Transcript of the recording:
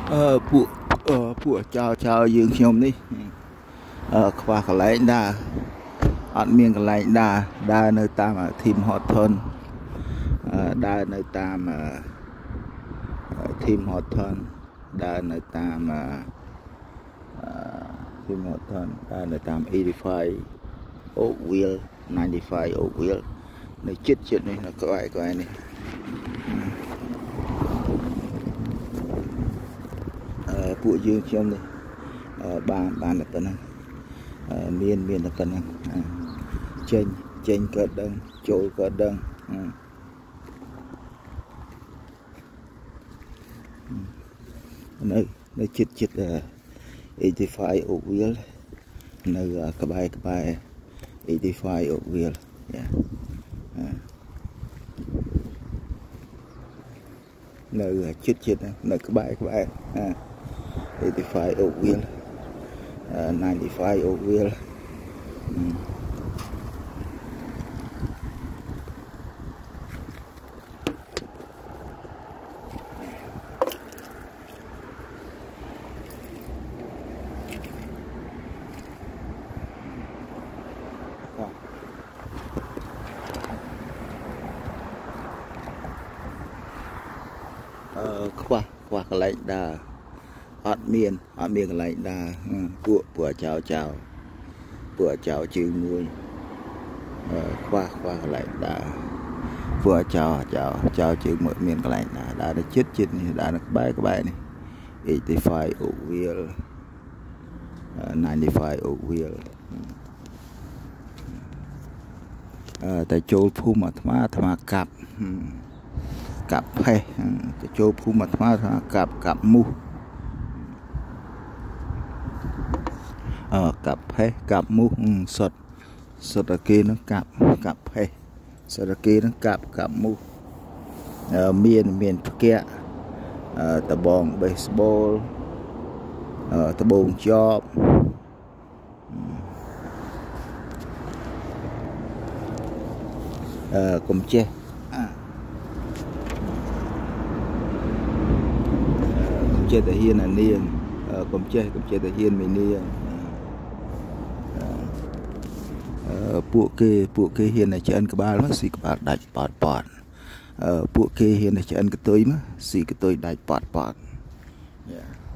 ពួកចៅយើងខ្ញុំនេះខ្វះកន្លែងដើរអត់មានកន្លែងដើរនៅតាម Tim Horton ដើរនៅតាម Tim Horton ដើរនៅតាម Tim Horton ដើរនៅតាម 85 Oakville 95 Oakville នៅជិតនេះនៅក្បែរនេះពួកយើងខ្ញុំនេះបានតែប៉ុណ្ណឹងមានតែប៉ុណ្ណឹងចេញក៏ដឹងចូលក៏ដឹងនៅជិត85 Oakville នៅក្បែរ85 Oakville នៅជិតនៅក្បែរ85 Oakville 95 Oakville ខ្វះកន្លែងដើរអត់មានកន្លែងដើរពួកចៅជើងមួយខ្វះកន្លែងដើរពួកចៅជើងមួយមានកន្លែងដើរនៅជិតនេះដើរនៅក្បែរនេះ85 Oakville 95 Oakville តែចូលភូមិអាត្មាកាប់ផេះទៅចូលភូមិអាត្មាថាកាប់មូសកាប់ផេះកាប់មូសសុទ្ធតែគេនឹងកាប់ផេះសុទ្ធតែគេនឹងកាប់មូសមានផ្គាក់ដបង baseball ដបងចបកុំចេះចេះតែហ៊ានអានាងកុំចេះតែហ៊ានមីនាងពួកគេហ៊ានតែឆ្អិនក្បាលមកស៊ីក្បាលដាច់ប៉តពួកគេហ៊ានតែឆ្អិនកតុយមកស៊ីកតុយដាច់ប៉ត